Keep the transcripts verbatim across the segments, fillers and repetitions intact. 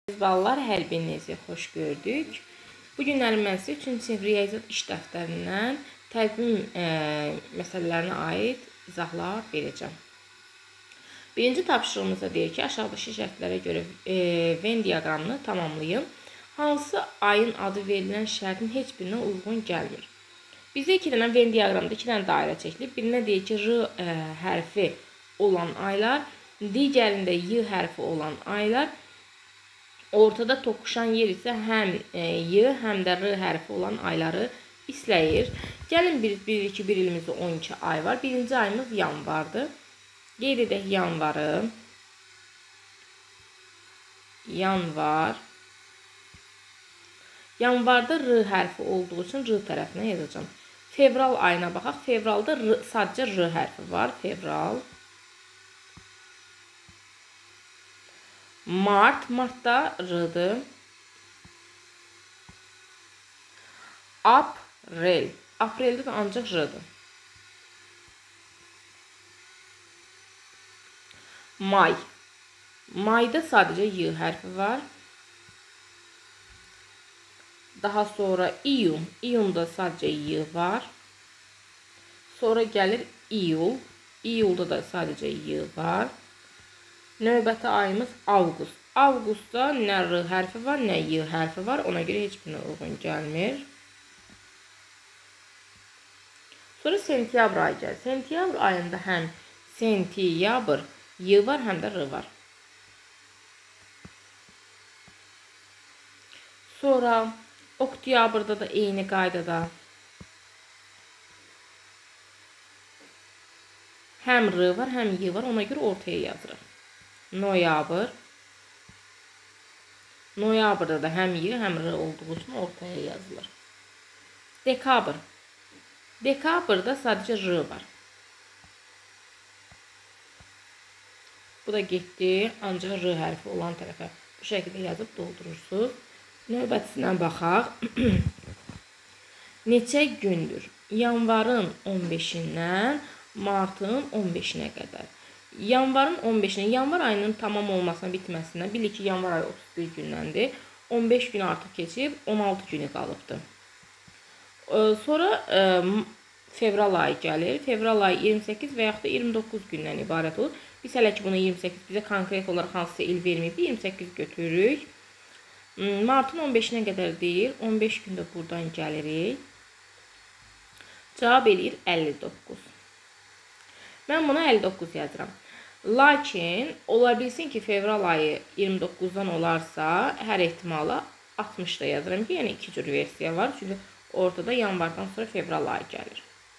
Ballar, hər birinizi xoş gördük. Bu günlərin mən sizə üçüncü sinif riyaziyyat iş dəftərindən təqvim e, məsələlərinə aid izahlar verəcəm. Birinci tapşırığımızda deyir ki, aşağıdakı şərtlərə görə e, Venn diaqramını tamamlayın. Hansı ayın adı verilən şərtin heç birinə uyğun gəlmir? Bizdə iki dənə Venn diaqramda iki dənə dairə çəkilib. Birinə deyir ki, R e, hərfi olan aylar, digərində Y hərfi olan aylar. Ortada toqquşan yer isə həm Y, həm də R hərfi olan ayları izləyir. Gəlin biz bilirik ki, bir ilimizdə on iki ay var. Birinci ayımız yanvardır. Qeyd edək yanvarı. Yanvar. Yanvarda R hərfi olduğu üçün R tərəfinə yazacağım. Fevral ayına baxaq. Fevralda R, sadəcə R hərfi var. Fevral. Mart, Martda R-dır. Aprel, Apreldə də ancaq R-dır. May, Mayda sadəcə Y hərfi var. Daha sonra iyun, iyunda sadəcə Y var. Sonra gəlir iyul, iyulda da sadəcə Y var. Növbəti ayımız avqust. Avqustda nə R hərfi var, nə Y hərfi var. Ona görə heç birinə uyğun gəlmir. Sonra sentyabr ayı gəlir. Sentyabr ayında həm sentyabr Y var, həm də R var. Sonra oktyabrda da eyni qaydada həm R var, həm Y var. Ona görə ortaya yazırıq. Noyabr. Noyabrda da həm Y, həm R olduğu üçün ortaya yazılır. Dekabr. Dekabrda sadəcə R var. Bu da getdi, ancaq R hərfi olan tərəfə bu şəkildə yazıb doldurursunuz. Növbətisinə baxaq. Neçə gündür? Yanvarın on beşindən martın on beşinə qədər. Yanvarın on beşinə, yanvar ayının tamam olmasına, bitməsindən, bilir ki, yanvar ayı otuz bir gündəndir. on beş gün artıq keçib, on altı günü qalıbdır. Sonra fevral ayı gəlir. Fevral ayı iyirmi səkkiz və yaxud da iyirmi doqquz gündən ibarət olur. Biz hələ ki, bunu iyirmi səkkiz, bizə konkret olaraq hansısa il verməyib, iyirmi səkkiz götürürük. Martın on beşinə qədər deyil, on beş gündə buradan gəlirik. Cavab eləyir əlli doqquz. Mən buna əlli doqquz yazıram. Lakin ola bilsin ki, fevral ayı iyirmi doqquzdan olarsa, hər ehtimala altmış da yazıram ki, yəni iki cür versiya var. Çünki ortada yanvardan sonra fevral ayı gəlir.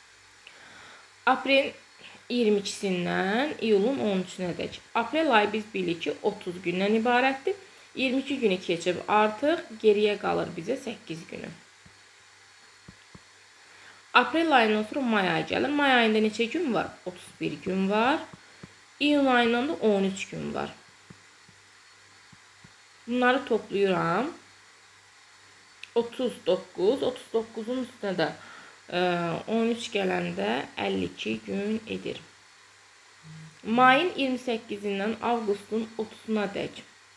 Aprel iyirmi ikisindən iyulun on üçünə dək. Aprel ayı biz bilirik ki, otuz gündən ibarətdir. iyirmi iki günü keçib artıq geriyə qalır bizə səkkiz günü. Aprel ayından sonra may ayı gəlir. May ayında neçə gün var? otuz bir gün var. İyun ayından da on üç gün var. Bunları toplayıram. otuz doqquz. otuz doqquzun üstünə də on üç gələndə əlli iki gün edir. Mayın iyirmi səkkizindən avqustun otuzuna dək.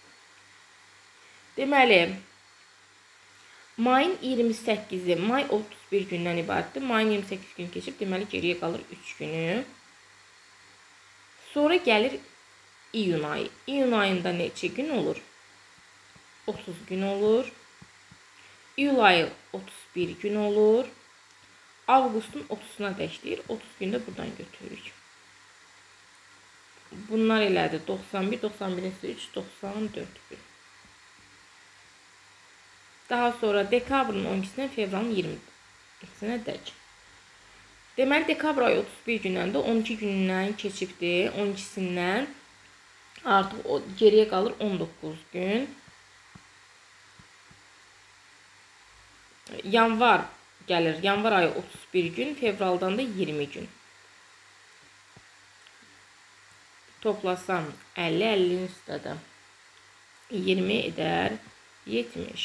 Deməli, mayın iyirmi səkkizi, may otuz bir gündən ibarətdir. Mayın iyirmi səkkiz gün keçib, deməli geriyə qalır üç günü. Sonra gəlir iyun ayı. İyun ayında neçə gün olur? otuz gün olur. İyul ayı otuz bir gün olur. Avqustun otuzuna dəkdir. otuz gündə buradan götürürük. Bunlar elədir. doxsan bir, doxsan bir, üç, doxsan dörd gün. Daha sonra dekabrın on ikisindən fevralın iyirmi ikisinə dək. Deməli, dekabr ayı otuz bir gündən də on iki gündən keçibdir. on ikisindən artıq geriyə qalır on doqquz gün. Yanvar gəlir. Yanvar ayı otuz bir gün, fevraldan da iyirmi gün. Toplasam əlli, əllinin üstədə iyirmi edər yetmiş.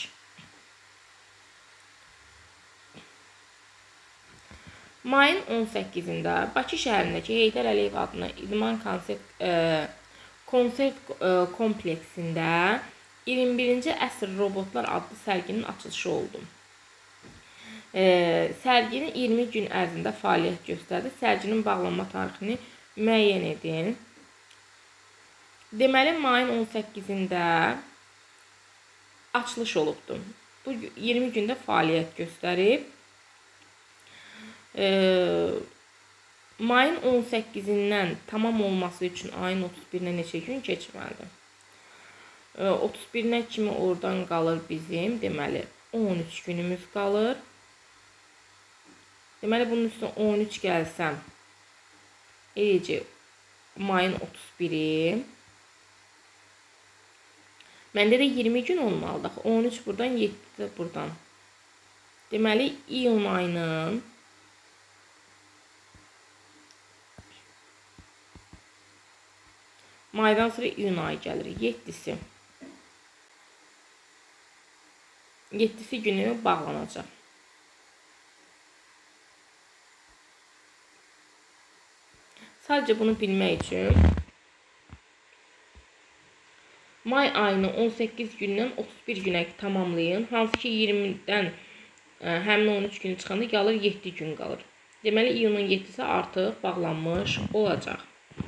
Mayın on səkkizində Bakı şəhərindəki Heydər Əliyev adına İdman konsert, e, konsert e, kompleksində iyirmi birinci əsr robotlar adlı sərginin açılışı oldu. E, sərginin iyirmi gün ərzində fəaliyyət göstərdi. Sərginin bağlanma tarixini müəyyən edin. Deməli, mayın on səkkizində açılış olubdur. Bu iyirmi gündə fəaliyyət göstərib. E, mayın on səkkizindən tamam olması üçün ayın otuz birinə neçə gün keçməlidir? E, otuz birinə kimi oradan qalır bizim, deməli, on üç günümüz qalır. Deməli, bunun üstüne on üç gəlsəm, eləcə mayın otuz biri. Məndə də iyirmi gün olmalıdır. on üç buradan, yeddi buradan. Deməli, iyun ayının maydan sonra iyun ayı gəlir. yeddisi. yeddisi günü bağlanacaq. Sadəcə bunu bilmək üçün may ayını on səkkiz gündən otuz bir günə tamamlayın. Hansı ki iyirmidən həmin on üç günü çıxanda qalır yeddi gün qalır. Deməli, iyunun yeddisi artıq bağlanmış olacaq.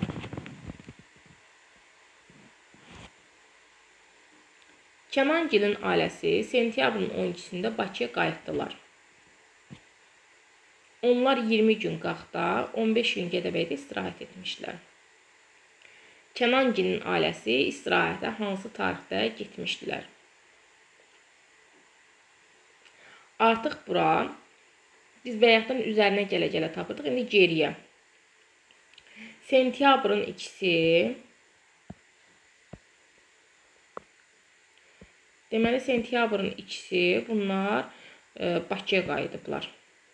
Kemangilin ailəsi sentyabrın on ikisində Bakıya qayıtdılar. Onlar iyirmi gün Qaxda, on beş gün Gədəbəydə istirahət etmişlər. Kemangilin ailəsi istirahətə hansı tarixdə getmişdilər? Artıq bura biz bayaqdan üzərinə gələ-gələ tapırdıq. İndi geriyə. Sentyabrın ikisi. Deməli, sentyabrın ikisi bunlar e, Bakıya qayıdıblar.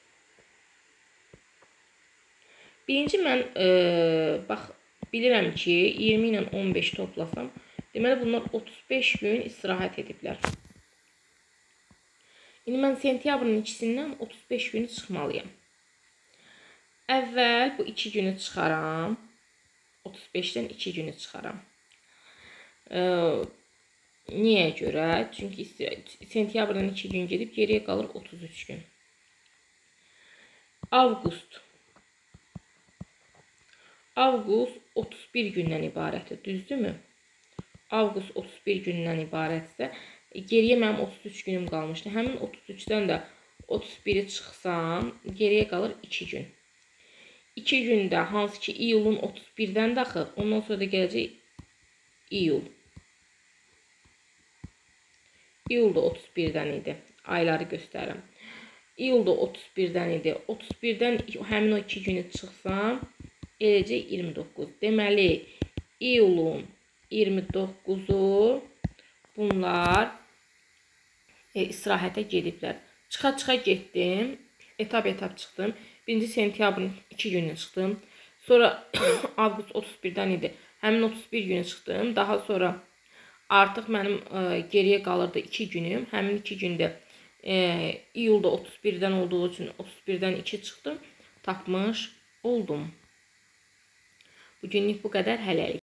Birinci mən e, bax bilirəm ki, iyirmi ilə on beş toplasam, deməli bunlar otuz beş gün istirahət ediblər. İndi mən sentyabrın ikisindən otuz beş günü çıxmalıyam. Əvvəl bu iki günü çıxaram. otuz beşdən iki günü çıxaram. E, niyə görə? Çünki sentyabrdan iki gün gedib geriyə qalır otuz üç gün. Avqust. Avqust otuz bir gündən ibarətdir, düzdürmü? Avqust otuz bir gündən ibarətsə, geriyə mənim otuz üç günüm qalmışdı. Həmin otuz üçdən də otuz biri çıxsam, geriyə qalır iki gün. iki gündə, hansı ki iyulun otuz birdən daxil, ondan sonra da gələcək iyul. İyul da otuz birdən idi, ayları göstərirəm. İyul da otuz birdən idi, otuz birdən həmin o iki günü çıxsam, eləcə iyirmi doqquz. Deməli, iyulun iyirmi doqquzu bunlar e, istirahətə gediblər. Çıxa-çıxa getdim, etap-etap çıxdım. Birinci sentyabrın iki günü çıxdım. Sonra avqust otuz birdən idi. Həmin otuz bir günü çıxdım. Daha sonra artıq mənim e, geriyə qalırdı iki günüm. Həmin iki gündə e, iyulda otuz birdən olduğu üçün otuz birdən iki çıxdım. Tapmış oldum. Bugünlük bu qədər, hələlik.